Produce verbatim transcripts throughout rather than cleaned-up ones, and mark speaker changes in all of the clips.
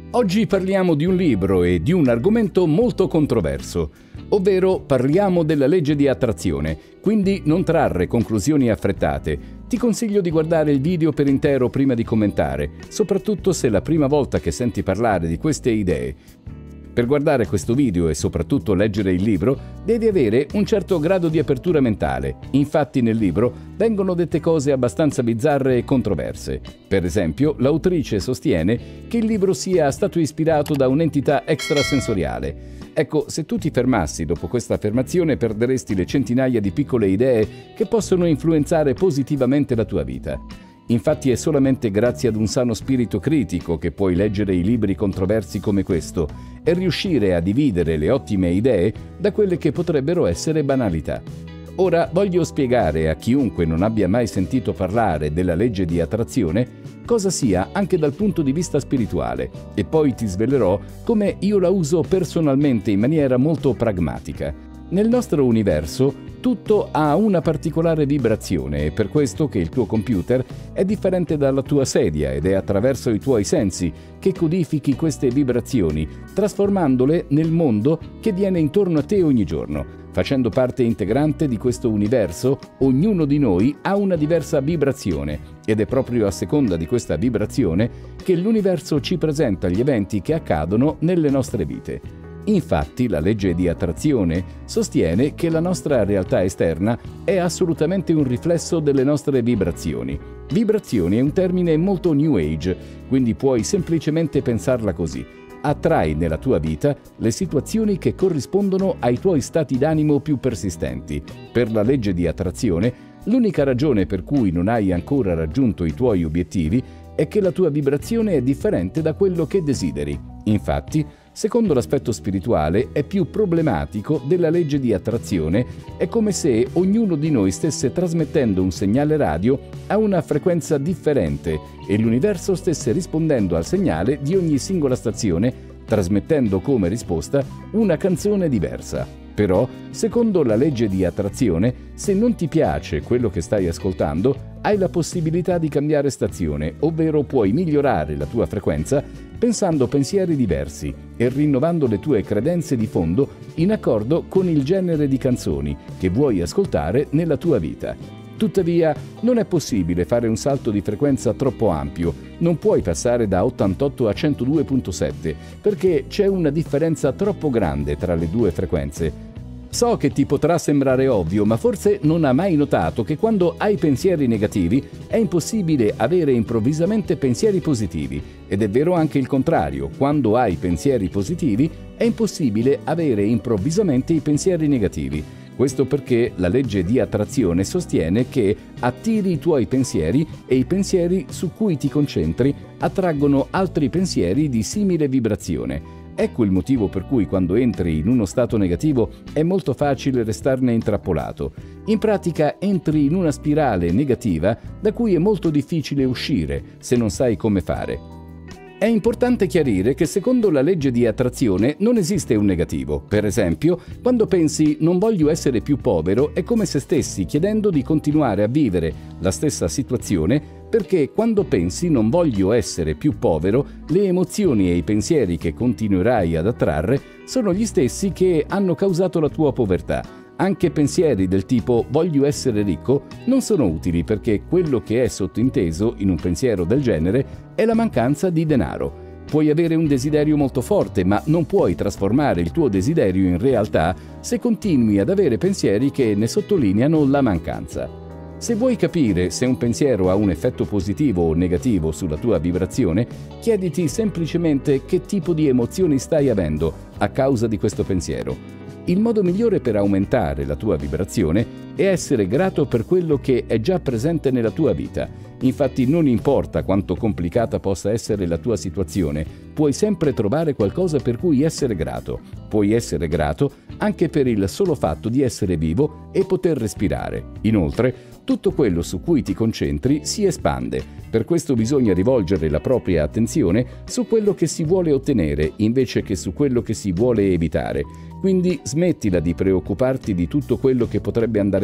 Speaker 1: Oggi parliamo di un libro e di un argomento molto controverso, ovvero parliamo della legge di attrazione, quindi non trarre conclusioni affrettate. Ti consiglio di guardare il video per intero prima di commentare, soprattutto se è la prima volta che senti parlare di queste idee. Per guardare questo video e soprattutto leggere il libro, devi avere un certo grado di apertura mentale. Infatti nel libro vengono dette cose abbastanza bizzarre e controverse. Per esempio, l'autrice sostiene che il libro sia stato ispirato da un'entità extrasensoriale. Ecco, se tu ti fermassi dopo questa affermazione perderesti le centinaia di piccole idee che possono influenzare positivamente la tua vita. Infatti è solamente grazie ad un sano spirito critico che puoi leggere i libri controversi come questo e riuscire a dividere le ottime idee da quelle che potrebbero essere banalità. Ora voglio spiegare a chiunque non abbia mai sentito parlare della legge di attrazione cosa sia anche dal punto di vista spirituale e poi ti svelerò come io la uso personalmente in maniera molto pragmatica. Nel nostro universo tutto ha una particolare vibrazione, è per questo che il tuo computer è differente dalla tua sedia ed è attraverso i tuoi sensi che codifichi queste vibrazioni, trasformandole nel mondo che viene intorno a te ogni giorno. Facendo parte integrante di questo universo, ognuno di noi ha una diversa vibrazione ed è proprio a seconda di questa vibrazione che l'universo ci presenta gli eventi che accadono nelle nostre vite. Infatti, la legge di attrazione sostiene che la nostra realtà esterna è assolutamente un riflesso delle nostre vibrazioni. Vibrazioni è un termine molto New Age, quindi puoi semplicemente pensarla così. Attrai nella tua vita le situazioni che corrispondono ai tuoi stati d'animo più persistenti. Per la legge di attrazione, l'unica ragione per cui non hai ancora raggiunto i tuoi obiettivi è che la tua vibrazione è differente da quello che desideri. Infatti, secondo l'aspetto spirituale, è più problematico della legge di attrazione, è come se ognuno di noi stesse trasmettendo un segnale radio a una frequenza differente e l'universo stesse rispondendo al segnale di ogni singola stazione, trasmettendo come risposta una canzone diversa. Però, secondo la legge di attrazione, se non ti piace quello che stai ascoltando, hai la possibilità di cambiare stazione, ovvero puoi migliorare la tua frequenza pensando pensieri diversi e rinnovando le tue credenze di fondo in accordo con il genere di canzoni che vuoi ascoltare nella tua vita. Tuttavia, non è possibile fare un salto di frequenza troppo ampio, non puoi passare da ottantotto a centodue virgola sette perché c'è una differenza troppo grande tra le due frequenze. So che ti potrà sembrare ovvio, ma forse non hai mai notato che quando hai pensieri negativi è impossibile avere improvvisamente pensieri positivi. Ed è vero anche il contrario, quando hai pensieri positivi è impossibile avere improvvisamente i pensieri negativi. Questo perché la legge di attrazione sostiene che attiri i tuoi pensieri e i pensieri su cui ti concentri attraggono altri pensieri di simile vibrazione. Ecco il motivo per cui quando entri in uno stato negativo è molto facile restarne intrappolato. In pratica entri in una spirale negativa da cui è molto difficile uscire se non sai come fare. È importante chiarire che secondo la legge di attrazione non esiste un negativo. Per esempio, quando pensi "non voglio essere più povero" è come se stessi chiedendo di continuare a vivere la stessa situazione, perché quando pensi "non voglio essere più povero", le emozioni e i pensieri che continuerai ad attrarre sono gli stessi che hanno causato la tua povertà. Anche pensieri del tipo "voglio essere ricco" non sono utili perché quello che è sottinteso in un pensiero del genere è la mancanza di denaro. Puoi avere un desiderio molto forte, ma non puoi trasformare il tuo desiderio in realtà se continui ad avere pensieri che ne sottolineano la mancanza. Se vuoi capire se un pensiero ha un effetto positivo o negativo sulla tua vibrazione, chiediti semplicemente che tipo di emozioni stai avendo a causa di questo pensiero. Il modo migliore per aumentare la tua vibrazione è essere grato per quello che è già presente nella tua vita. Infatti non importa quanto complicata possa essere la tua situazione, puoi sempre trovare qualcosa per cui essere grato. Puoi essere grato anche per il solo fatto di essere vivo e poter respirare. Inoltre, tutto quello su cui ti concentri si espande. Per questo bisogna rivolgere la propria attenzione su quello che si vuole ottenere invece che su quello che si vuole evitare. Quindi smettila di preoccuparti di tutto quello che potrebbe andare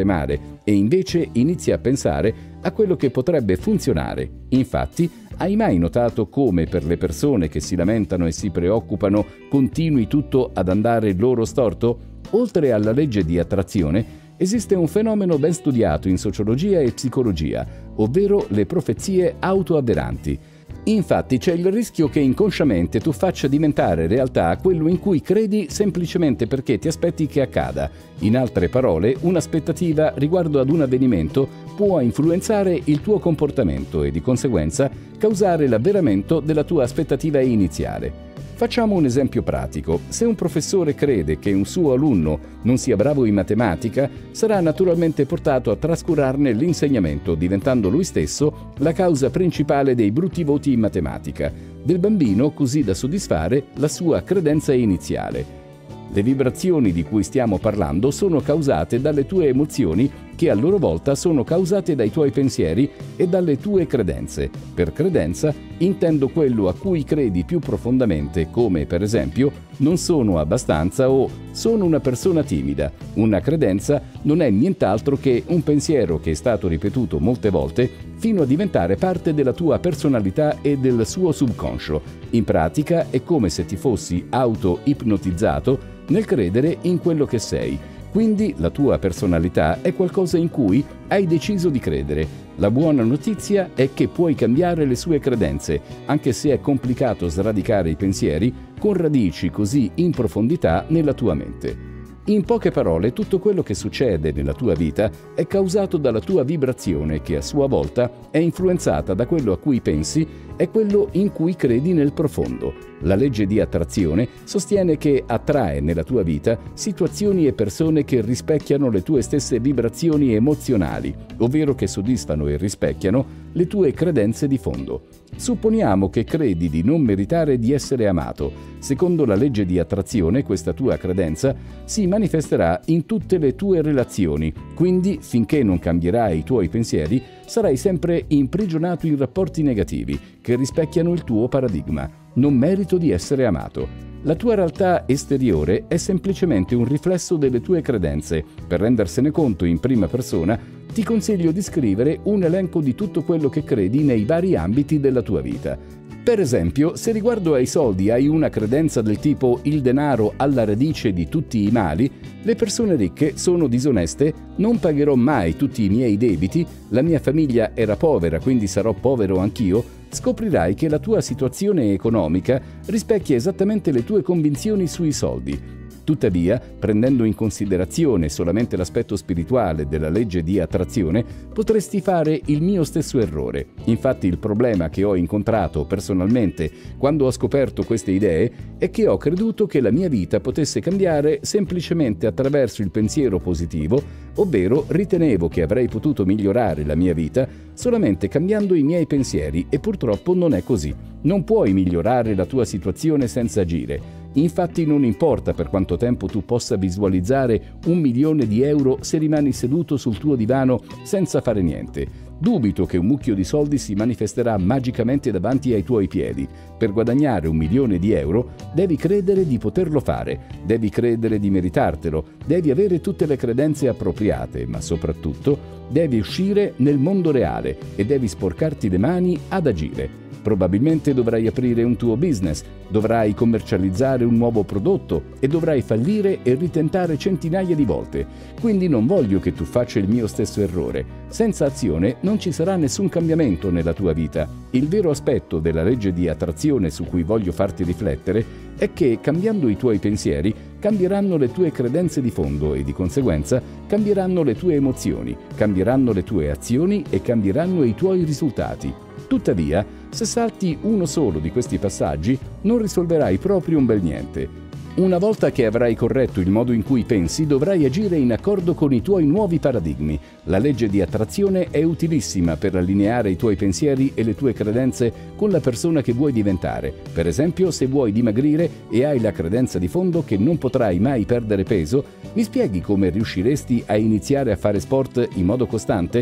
Speaker 1: male e invece inizi a pensare a quello che potrebbe funzionare. Infatti, hai mai notato come per le persone che si lamentano e si preoccupano continui tutto ad andare loro storto? Oltre alla legge di attrazione, esiste un fenomeno ben studiato in sociologia e psicologia, ovvero le profezie autoavveranti. Infatti c'è il rischio che inconsciamente tu faccia diventare realtà quello in cui credi semplicemente perché ti aspetti che accada. In altre parole, un'aspettativa riguardo ad un avvenimento può influenzare il tuo comportamento e di conseguenza causare l'avveramento della tua aspettativa iniziale. Facciamo un esempio pratico. Se un professore crede che un suo alunno non sia bravo in matematica, sarà naturalmente portato a trascurarne l'insegnamento, diventando lui stesso la causa principale dei brutti voti in matematica del bambino, così da soddisfare la sua credenza iniziale. Le vibrazioni di cui stiamo parlando sono causate dalle tue emozioni, che a loro volta sono causate dai tuoi pensieri e dalle tue credenze. Per credenza intendo quello a cui credi più profondamente, come per esempio non sono abbastanza o sono una persona timida. Una credenza non è nient'altro che un pensiero che è stato ripetuto molte volte fino a diventare parte della tua personalità e del suo subconscio. In pratica è come se ti fossi auto-ipnotizzato nel credere in quello che sei. Quindi la tua personalità è qualcosa in cui hai deciso di credere. La buona notizia è che puoi cambiare le sue credenze, anche se è complicato sradicare i pensieri con radici così in profondità nella tua mente. In poche parole, tutto quello che succede nella tua vita è causato dalla tua vibrazione, che a sua volta è influenzata da quello a cui pensi e quello in cui credi nel profondo. La legge di attrazione sostiene che attrae nella tua vita situazioni e persone che rispecchiano le tue stesse vibrazioni emozionali, ovvero che soddisfano e rispecchiano le tue credenze di fondo. Supponiamo che credi di non meritare di essere amato. Secondo la legge di attrazione, questa tua credenza si manifesterà in tutte le tue relazioni, quindi finché non cambierai i tuoi pensieri, sarai sempre imprigionato in rapporti negativi che rispecchiano il tuo paradigma. Non merito di essere amato. La tua realtà esteriore è semplicemente un riflesso delle tue credenze. Per rendersene conto in prima persona, ti consiglio di scrivere un elenco di tutto quello che credi nei vari ambiti della tua vita. Per esempio, se riguardo ai soldi hai una credenza del tipo «il denaro alla radice di tutti i mali», le persone ricche sono disoneste, non pagherò mai tutti i miei debiti, la mia famiglia era povera quindi sarò povero anch'io, scoprirai che la tua situazione economica rispecchia esattamente le tue convinzioni sui soldi. Tuttavia, prendendo in considerazione solamente l'aspetto spirituale della legge di attrazione, potresti fare il mio stesso errore. Infatti il problema che ho incontrato personalmente quando ho scoperto queste idee è che ho creduto che la mia vita potesse cambiare semplicemente attraverso il pensiero positivo, ovvero ritenevo che avrei potuto migliorare la mia vita solamente cambiando i miei pensieri e purtroppo non è così. Non puoi migliorare la tua situazione senza agire. Infatti non importa per quanto tempo tu possa visualizzare un milione di euro se rimani seduto sul tuo divano senza fare niente. Dubito che un mucchio di soldi si manifesterà magicamente davanti ai tuoi piedi. Per guadagnare un milione di euro devi credere di poterlo fare, devi credere di meritartelo, devi avere tutte le credenze appropriate, ma soprattutto devi uscire nel mondo reale e devi sporcarti le mani ad agire. Probabilmente dovrai aprire un tuo business, dovrai commercializzare un nuovo prodotto e dovrai fallire e ritentare centinaia di volte. Quindi non voglio che tu faccia il mio stesso errore. Senza azione non ci sarà nessun cambiamento nella tua vita. Il vero aspetto della legge di attrazione su cui voglio farti riflettere è che cambiando i tuoi pensieri cambieranno le tue credenze di fondo e di conseguenza cambieranno le tue emozioni, cambieranno le tue azioni e cambieranno i tuoi risultati. Tuttavia, se salti uno solo di questi passaggi, non risolverai proprio un bel niente. Una volta che avrai corretto il modo in cui pensi, dovrai agire in accordo con i tuoi nuovi paradigmi. La legge di attrazione è utilissima per allineare i tuoi pensieri e le tue credenze con la persona che vuoi diventare. Per esempio, se vuoi dimagrire e hai la credenza di fondo che non potrai mai perdere peso, mi spieghi come riusciresti a iniziare a fare sport in modo costante?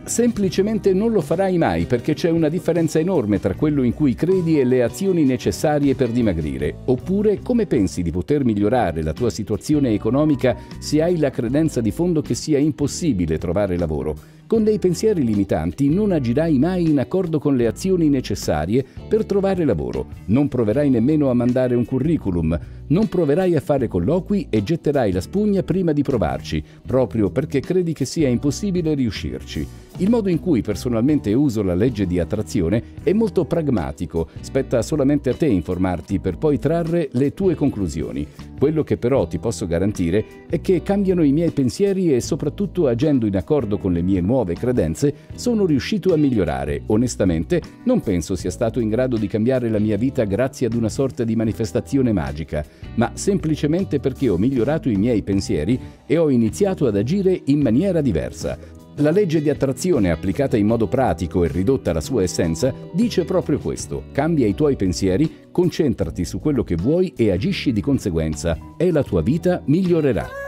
Speaker 1: Semplicemente non lo farai mai perché c'è una differenza enorme tra quello in cui credi e le azioni necessarie per dimagrire. Oppure, come pensi di poter migliorare la tua situazione economica se hai la credenza di fondo che sia impossibile trovare lavoro? Con dei pensieri limitanti non agirai mai in accordo con le azioni necessarie per trovare lavoro, non proverai nemmeno a mandare un curriculum, non proverai a fare colloqui e getterai la spugna prima di provarci, proprio perché credi che sia impossibile riuscirci. Il modo in cui personalmente uso la legge di attrazione è molto pragmatico, spetta solamente a te informarti per poi trarre le tue conclusioni. Quello che però ti posso garantire è che cambiano i miei pensieri e soprattutto agendo in accordo con le mie nuove credenze sono riuscito a migliorare. Onestamente non penso sia stato in grado di cambiare la mia vita grazie ad una sorta di manifestazione magica, ma semplicemente perché ho migliorato i miei pensieri e ho iniziato ad agire in maniera diversa. La legge di attrazione applicata in modo pratico e ridotta alla sua essenza dice proprio questo: cambia i tuoi pensieri, concentrati su quello che vuoi e agisci di conseguenza e la tua vita migliorerà.